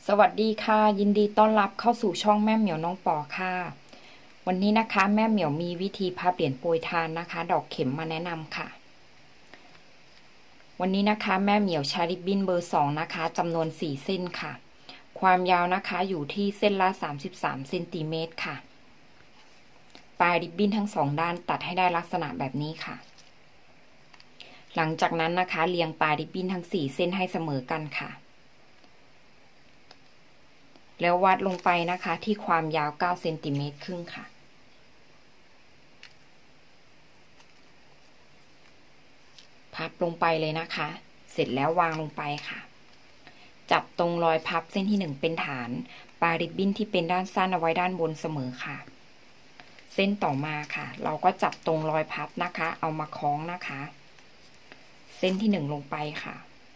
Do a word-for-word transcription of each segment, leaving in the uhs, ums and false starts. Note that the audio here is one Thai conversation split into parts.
สวัสดีค่ะยินดีต้อนรับเข้าสู่ช่องแม่เหมียวน้องปอค่ะวันนี้นะคะแม่เหมียวมีวิธีพับเหรียญโปรยทานนะคะ ดอกเข็มมาแนะนำค่ะวันนี้นะคะแม่เหมียวใช้ริบบิ้นเบอร์สองนะคะจำนวนสี่เส้นค่ะความยาวนะคะอยู่ที่เส้นละสามสิบสามเซนติเมตรค่ะปลายริบบิ้นทั้งสองด้านตัดให้ได้ลักษณะแบบนี้ค่ะหลังจากนั้นนะคะเรียงปลายริบบิ้นทั้งสี่เส้นให้เสมอกันค่ะแล้ววัดลงไปนะคะที่ความยาวเก้าเซนติเมตรครึ่งค่ะพับลงไปเลยนะคะเสร็จแล้ววางลงไปค่ะจับตรงรอยพับเส้นที่หนึ่งเป็นฐานปลายริบบิ้นที่เป็นด้านสั้นเอาไว้ด้านบนเสมอค่ะเส้นต่อมาค่ะเราก็จับตรงรอยพับนะคะเอามาคล้องนะคะเส้นที่หนึ่งลงไปค่ะ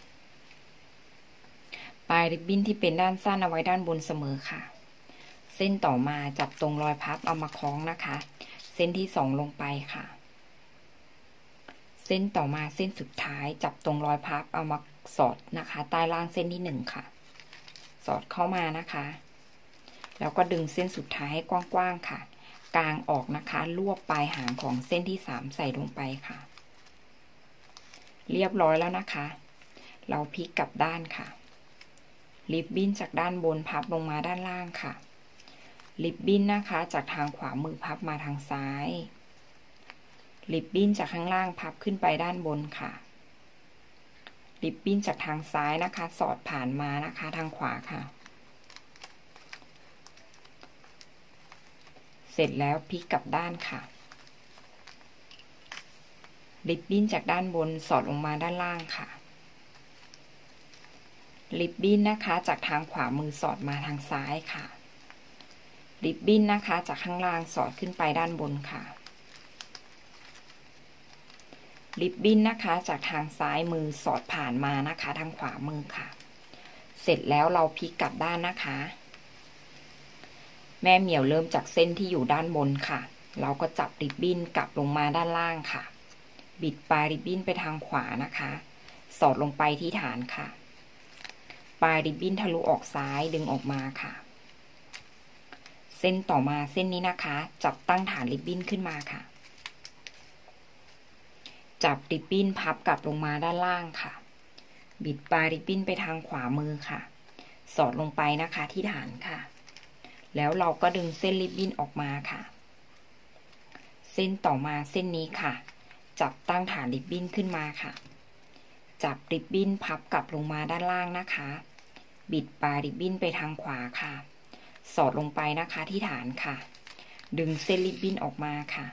ปลายริบบิ้นที่เป็นด้านสั้นเอาไว้ด้านบนเสมอค่ะเส้นต่อมาจับตรงรอยพับเอามาคล้องนะคะเส้นที่สองลงไปค่ะเส้นต่อมาเส้นสุดท้ายจับตรงรอยพับเอามาสอดนะคะใต้ล่างเส้นที่หนึ่งค่ะสอดเข้ามานะคะแล้วก็ดึงเส้นสุดท้ายให้กว้างๆค่ะกางออกนะคะลวกปลายหางของเส้นที่สามใส่ลงไปค่ะเรียบร้อยแล้วนะคะเราพลิกกลับด้านค่ะริบบิ้นจากด้านบนพับลงมาด้านล่างค่ะริบบิ้นนะคะจากทางขวามือพับมาทางซ้ายริบบิ้นจากข้างล่างพับขึ้นไปด้านบนค่ะริบบิ้นจากทางซ้ายนะคะสอดผ่านมานะคะทางขวาค่ะเสร็จแล้วพลิกกลับด้านค่ะริบบิ้นจากด้านบนสอดลงมาด้านล่างค่ะริบบิ้นนะคะจากทางขวามือสอดมาทางซ้ายค่ะริบบิ้นนะคะจากข้างล่างสอดขึ้นไปด้านบนค่ะริบบิ้นนะคะจากทางซ้ายมือสอดผ่านมานะคะทางขวามือค่ะเสร็จแล้วเราพลิกกลับด้านนะคะแม่เหมียวเริ่มจากเส้นที่อยู่ด้านบนค่ะเราก็จับริบบิ้นกลับลงมาด้านล่างค่ะบิดปลายริบบิ้นไปทางขวานะคะสอดลงไปที่ฐานค่ะปลายริบบิ้นทะลุออกซ้ายดึงออกมาค่ะเส้นต่อมาเส้นนี้นะคะจับตั้งฐานริบบิ้นขึ้นมาค่ะจับริบบิ้นพับกลับลงมาด้านล่างค่ะบิดปลายริบบิ้นไปทางขวามือค่ะสอดลงไปนะคะที่ฐานค่ะแล้วเราก็ดึงเส้นริบบิ้นออกมาค่ะเส้นต่อมาเส้นนี้ค่ะจับตั้งฐานริบบิ้นขึ้นมาค่ะจับริบบิ้นพับกลับลงมาด้านล่างนะคะบิดปลายริบบิ้นไปทางขวาค่ะสอดลงไปนะคะที่ฐานค่ะดึงเส้นริบบิ้นออกมาค่ะ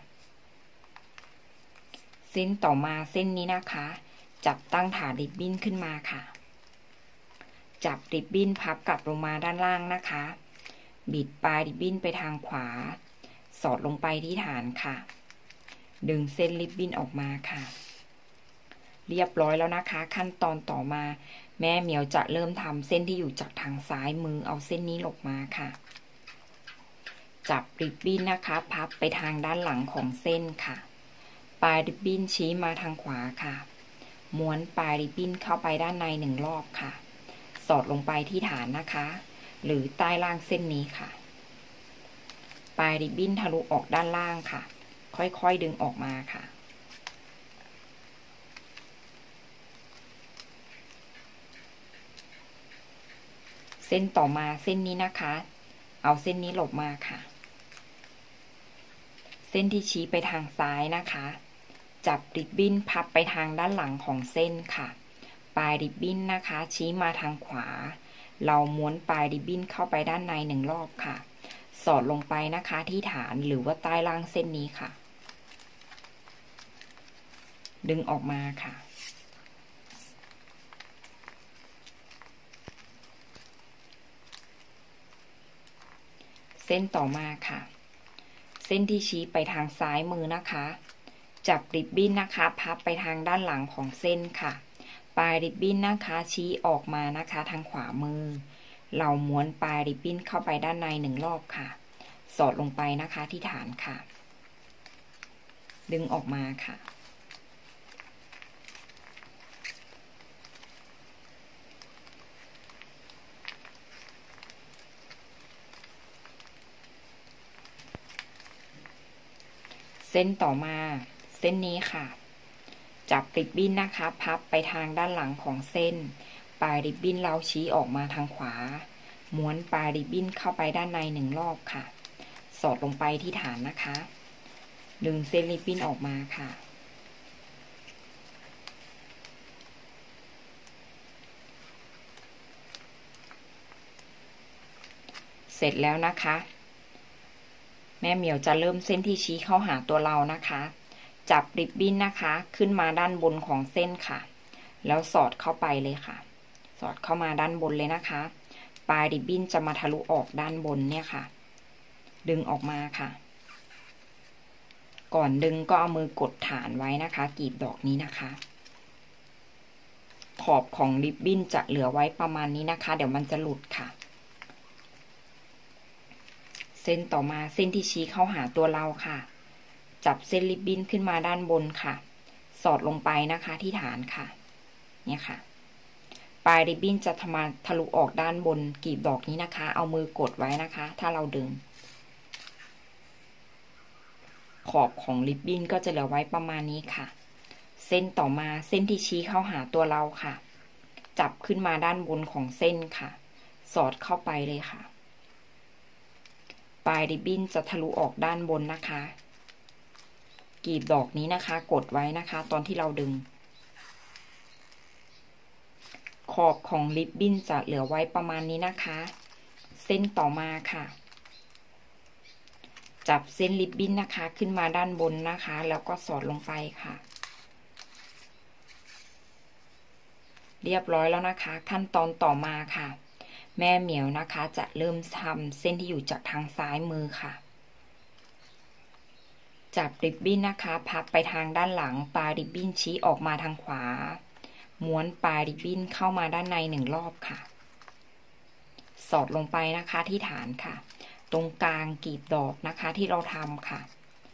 เส้นต่อมาเส้นนี้นะคะจับตั้งฐานริบบิ้นขึ้นมาค่ะจับริบบิ้นพับกลับลงมาด้านล่างนะคะบิดปลายริบบิ้นไปทางขวาสอดลงไปที่ฐานค่ะดึงเส้นริบบิ้นออกมาค่ะเรียบร้อยแล้วนะคะขั้นตอนต่อมาแม่เหมียวจะเริ่มทำเส้นที่อยู่จากทางซ้ายมือเอาเส้นนี้หลบมาค่ะจับริบบิ้นนะคะพับไปทางด้านหลังของเส้นค่ะปลายริบบิ้นชี้มาทางขวาค่ะม้วนปลายริบบิ้นเข้าไปด้านในหนึ่งรอบค่ะสอดลงไปที่ฐานนะคะหรือใต้ล่างเส้นนี้ค่ะปลายริบบิ้นทะลุออกด้านล่างค่ะค่อยๆดึงออกมาค่ะเส้นต่อมาเส้นนี้นะคะเอาเส้นนี้หลบมาค่ะเส้นที่ชี้ไปทางซ้ายนะคะจับริบบิ้นพับไปทางด้านหลังของเส้นค่ะปลายริบบิ้นนะคะชี้มาทางขวาเราม้วนปลายริบบิ้นเข้าไปด้านในหนึ่งรอบค่ะสอดลงไปนะคะที่ฐานหรือว่าใต้ล่างเส้นนี้ค่ะดึงออกมาค่ะเส้นต่อมาค่ะเส้นที่ชี้ไปทางซ้ายมือนะคะจับริบบิ้นนะคะพับไปทางด้านหลังของเส้นค่ะปลายริบบิ้นนะคะชี้ออกมานะคะทางขวามือเราม้วนปลายริบบิ้นเข้าไปด้านในหนึ่งรอบค่ะสอดลงไปนะคะที่ฐานค่ะดึงออกมาค่ะส้นต่อมาเส้นนี้ค่ะจับริบบิ้นนะคะพับไปทางด้านหลังของเส้นปลายริบบิ้นเราชี้ออกมาทางขวาม้วนปลายริบบิ้นเข้าไปด้านในหนึ่งรอบค่ะสอดลงไปที่ฐานนะคะดึงเส้นริบบิ้นออกมาค่ะเสร็จแล้วนะคะแม่เหมียวจะเริ่มเส้นที่ชี้เข้าหาตัวเรานะคะจับริบบิ้นนะคะขึ้นมาด้านบนของเส้นค่ะแล้วสอดเข้าไปเลยค่ะสอดเข้ามาด้านบนเลยนะคะปลายริบบิ้นจะมาทะลุออกด้านบนเนี่ยค่ะดึงออกมาค่ะก่อนดึงก็เอามือกดฐานไว้นะคะกรีบดอกนี้นะคะขอบของริบบิ้นจะเหลือไว้ประมาณนี้นะคะเดี๋ยวมันจะหลุดค่ะเส้นต่อมาเส้นที่ชี้เข้าหาตัวเราค่ะจับเส้นริบบิ้นขึ้นมาด้านบนค่ะสอดลงไปนะคะที่ฐานค่ะเนี่ยค่ะปลายริบบิ้นจะทะมาทะลุออกด้านบนกลีบดอกนี้นะคะเอามือกดไว้นะคะถ้าเราดึงขอบของริบบิ้นก็จะเหลือไว้ประมาณนี้ค่ะเส้นต่อมาเส้นที่ชี้เข้าหาตัวเราค่ะจับขึ้นมาด้านบนของเส้นค่ะสอดเข้าไปเลยค่ะปลายริบบิ้นจะทะลุออกด้านบนนะคะกลีบดอกนี้นะคะกดไว้นะคะตอนที่เราดึงขอบของริบบิ้นจะเหลือไว้ประมาณนี้นะคะเส้นต่อมาค่ะจับเส้นริบบิ้นนะคะขึ้นมาด้านบนนะคะแล้วก็สอดลงไปค่ะเรียบร้อยแล้วนะคะขั้นตอนต่อมาค่ะแม่เหมียวนะคะจะเริ่มทำเส้นที่อยู่จากทางซ้ายมือค่ะจับริบบิ้นนะคะพับไปทางด้านหลังปลายริบบิ้นชี้ออกมาทางขวาม้วนปลายริบบิ้นเข้ามาด้านในหนึ่งรอบค่ะสอดลงไปนะคะที่ฐานค่ะตรงกลางกลีบดอกนะคะที่เราทำค่ะ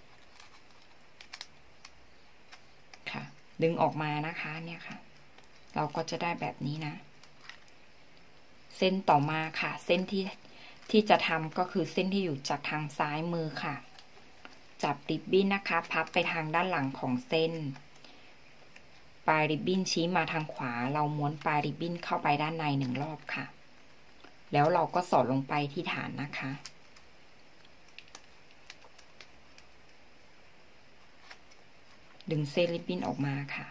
ค่ะดึงออกมานะคะเนี่ยค่ะเราก็จะได้แบบนี้นะเส้นต่อมาค่ะเส้นที่ที่จะทำก็คือเส้นที่อยู่จากทางซ้ายมือค่ะจับริบบิ้นนะคะพับไปทางด้านหลังของเส้นปลายริบบิ้นชี้มาทางขวาเราม้วนปลายริบบิ้นเข้าไปด้านในหนึ่งรอบค่ะแล้วเราก็สอดลงไปที่ฐานนะคะดึงเส้นริบบิ้นออกมาค่ะ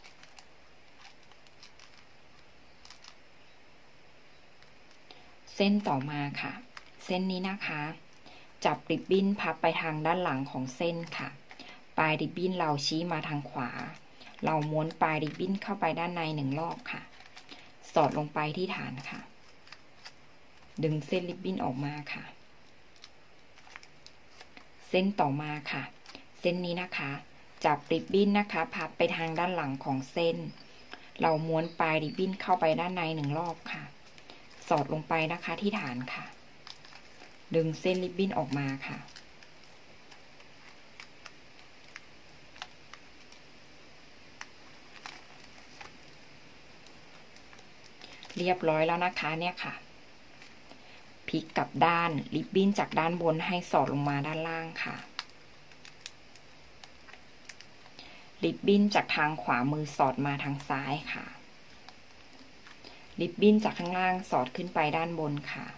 เส้นต่อมาค่ะเส้นนี้นะคะจับริบบิ้นพับไปทางด้านหลังของเส้นค่ะปลายริบบิ้นเราชี้มาทางขวาเราม้วนปลายริบบิ้นเข้าไปด้านในหนึ่งรอบค่ะสอดลงไปที่ฐานค่ะดึงเส้นริบบิ้นออกมาค่ะเส้นต่อมาค่ะเส้นนี้นะคะจับริบบิ้นนะคะพับไปทางด้านหลังของเส้นเราม้วนปลายริบบิ้นเข้าไปด้านในหนึ่งรอบค่ะสอดลงไปนะคะที่ฐานค่ะดึงเส้นริบบิ้นออกมาค่ะเรียบร้อยแล้วนะคะเนี่ยค่ะพลิกกลับด้านริบบิ้นจากด้านบนให้สอดลงมาด้านล่างค่ะริบบิ้นจากทางขวามือสอดมาทางซ้ายค่ะริบบิ้นจากข้างล่างสอดขึ้นไปด้านบนค่ะ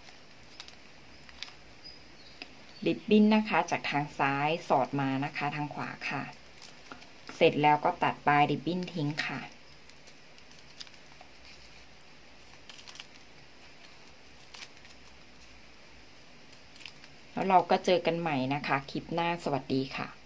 ริบบิ้นนะคะจากทางซ้ายสอดมานะคะทางขวาค่ะเสร็จแล้วก็ตัดปลายริบบิ้นทิ้งค่ะแล้วเราก็เจอกันใหม่นะคะคลิปหน้าสวัสดีค่ะ